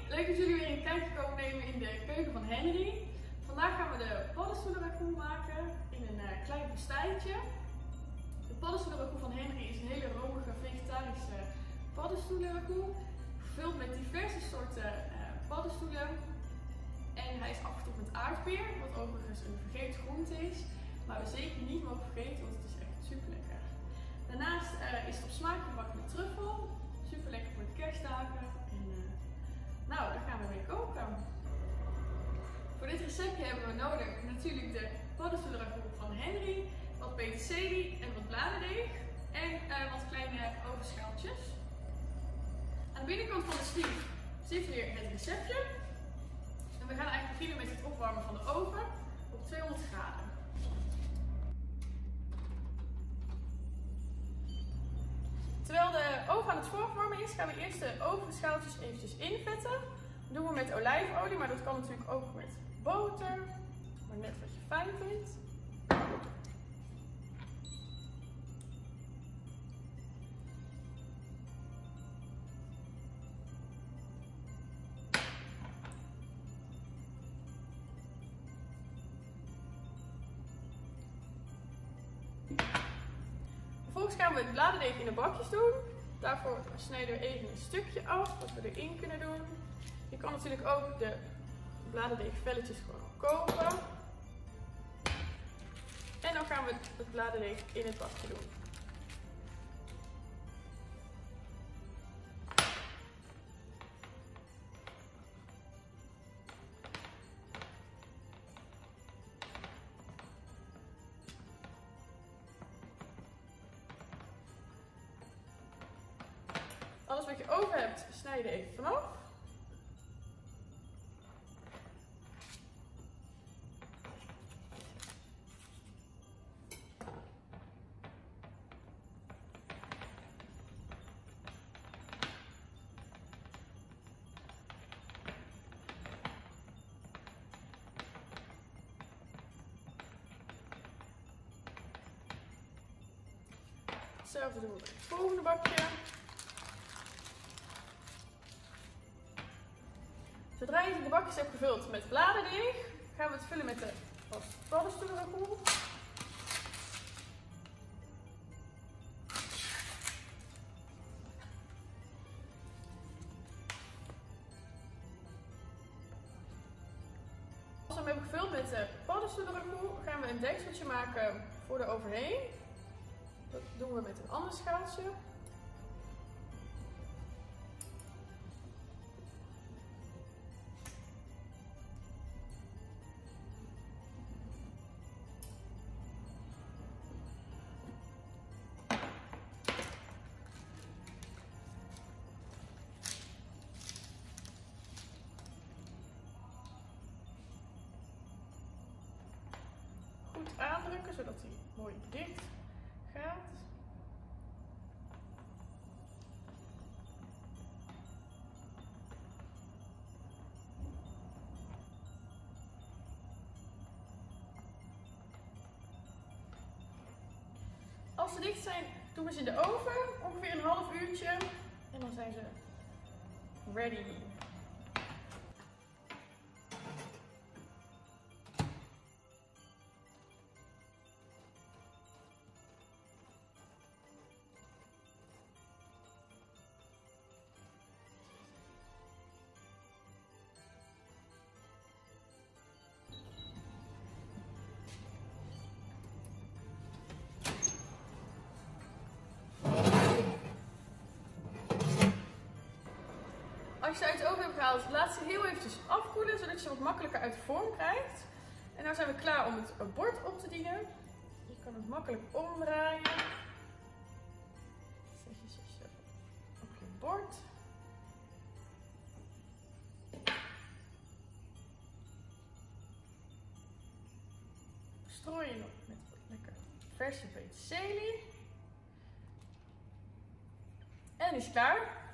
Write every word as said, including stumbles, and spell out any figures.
leuk dat jullie weer een kijkje komen nemen in de keuken van Henry. Vandaag gaan we de paddenstoelenragout maken in een uh, klein pastijtje. De paddenstoelenragout van Henry is een hele romige vegetarische paddenstoelenragout, gevuld met diverse soorten uh, paddenstoelen. En hij is afgetopt met aardbeer, wat overigens een vergeten groente is, maar we zeker niet mogen vergeten, want het is echt super lekker. Daarnaast uh, is het op smaak gebakken met truffel, super lekker voor de kerstdagen. En, uh, nou, daar gaan we mee koken. Voor dit receptje hebben we nodig natuurlijk de paddenstoelenragout van Henry, wat peterselie en wat bladerdeeg en uh, wat kleine ovenschaaltjes. Aan de binnenkant van de stief zit weer het receptje. En we gaan eigenlijk beginnen met het opwarmen van de oven op tweehonderd graden. Terwijl de oven aan het voorvormen is, gaan we eerst de ovenschaaltjes eventjes invetten. Dat doen we met olijfolie, maar dat kan natuurlijk ook met boter, maar net wat je fijn vindt. Vervolgens gaan we het bladerdeeg in de bakjes doen. Daarvoor snijden we even een stukje af, wat we erin kunnen doen. Je kan natuurlijk ook de bladerdeegvelletjes gewoon kopen. En dan gaan we het bladerdeeg in het bakje doen. Alles wat je over hebt, snij je er even vanaf. Hetzelfde doen we met het volgende bakje. Zodra je de bakjes hebt gevuld met bladerdeeg, gaan we het vullen met de paddenstoelenragout. Als we hem hebben gevuld met de paddenstoelenragout, gaan we een dekseltje maken voor de overheen. Dat doen we met een ander schaaltje. Goed aandrukken, zodat hij mooi dicht gaat. Als ze dicht zijn, doen we ze in de oven, ongeveer een half uurtje. En dan zijn ze ready. Als je ze uit de oven hebt gehaald, laat ze heel eventjes afkoelen, zodat je ze wat makkelijker uit de vorm krijgt. En nu zijn we klaar om het bord op te dienen. Je kan het makkelijk omdraaien. Zet je ze op je bord. Strooi je nog met lekker verse peterselie. En is het klaar.